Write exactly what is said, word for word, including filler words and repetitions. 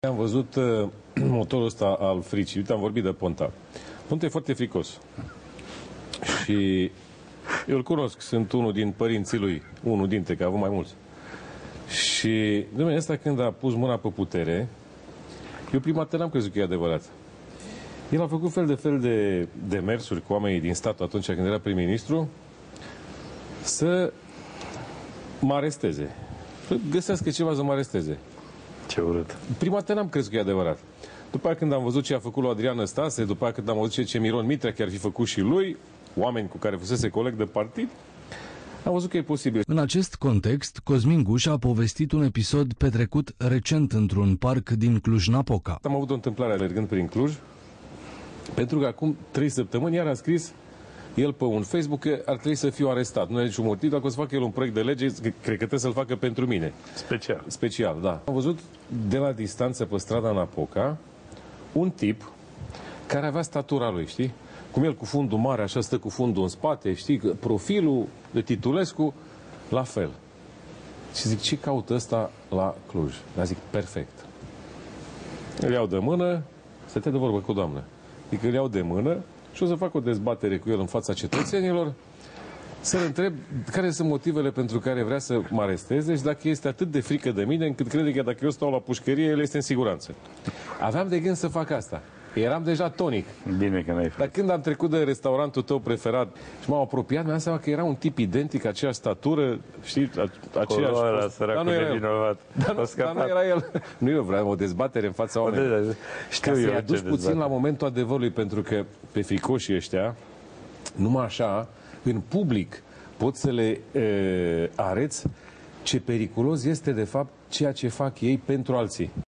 Am văzut uh, motorul ăsta al fricii. Uite, am vorbit de Ponta. Ponta e foarte fricos. Și eu îl cunosc. Sunt unul din părinții lui. Unul dintre, că a avut mai mulți. Și, dom'le, ăsta când a pus mâna pe putere, eu prima dată n-am crezut că e adevărat. El a făcut fel de fel de demersuri cu oamenii din stat atunci când era prim-ministru să mă aresteze. Să găsească ceva să mă aresteze. Ce urât. Prima dată n-am crezut că e adevărat. După aceea când am văzut ce a făcut lui Adrian Năstase, după aceea când am văzut ce, ce Miron Mitrea chiar fi făcut și lui, oameni cu care fusese coleg de partid, am văzut că e posibil. În acest context, Cosmin Guș a povestit un episod petrecut recent într-un parc din Cluj-Napoca. Am avut o întâmplare alergând prin Cluj, pentru că acum trei săptămâni iar a scris el pe un Facebook că ar trebui să fiu arestat. Nu e niciun motiv, dacă o să facă el un proiect de lege, cred că trebuie să-l facă pentru mine. Special. Special, da. Am văzut de la distanță pe strada Napoca un tip care avea statura lui, știi? Cum el cu fundul mare, așa stă cu fundul în spate, știi? Profilul de Titulescu, la fel. Și zic, ce caută ăsta la Cluj? Dar zic, perfect. Îl iau de mână, stătea de vorbă cu doamnă. Zic, îl iau de mână și o să fac o dezbatere cu el în fața cetățenilor, să-l întreb care sunt motivele pentru care vrea să mă aresteze și dacă este atât de frică de mine încât crede că dacă eu stau la pușcărie, el este în siguranță. Aveam de gând să fac asta. Eram deja tonic. Bine că n-ai făcut. Dar când am trecut de restaurantul tău preferat și m-am apropiat, mi-am seama că era un tip identic, aceeași statură, știi, aceeași... Coloara, săracul nevinovat. Dar nu, dar nu era el. Nu, eu vreau o dezbatere în fața oamenilor. Știu Ca eu să-i ce aduci puțin dezbatere. la momentul adevărului, pentru că pe fricoșii ăștia, numai așa, în public, poți să le e, arăți ce periculos este, de fapt, ceea ce fac ei pentru alții.